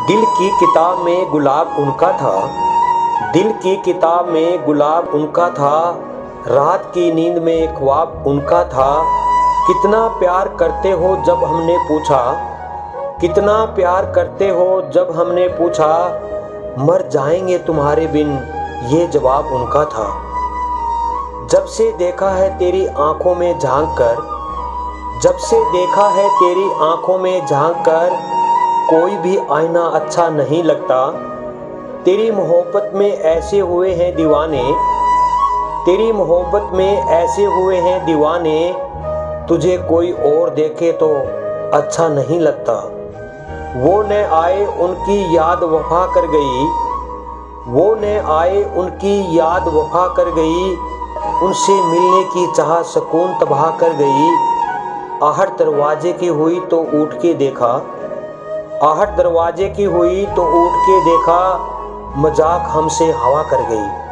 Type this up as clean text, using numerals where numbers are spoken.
दिल की किताब में गुलाब उनका था, दिल की किताब में गुलाब उनका था, रात की नींद में ख्वाब उनका था। कितना प्यार करते हो जब हमने पूछा, कितना प्यार करते हो जब हमने पूछा, मर जाएंगे तुम्हारे बिन, ये जवाब उनका था। जब से देखा है तेरी आंखों में झांक कर, जब से देखा है तेरी आंखों में झांक कर, कोई भी आईना अच्छा नहीं लगता। तेरी मोहब्बत में ऐसे हुए हैं दीवाने, तेरी मोहब्बत में ऐसे हुए हैं दीवाने, तुझे कोई और देखे तो अच्छा नहीं लगता। वो न आए उनकी याद वफा कर गई, वो न आए उनकी याद वफा कर गई, उनसे मिलने की चाह सुकून तबाह कर गई। आहट दरवाजे की हुई तो उठ के देखा, आहट दरवाजे की हुई तो उठ के देखा, मजाक हमसे हवा कर गई।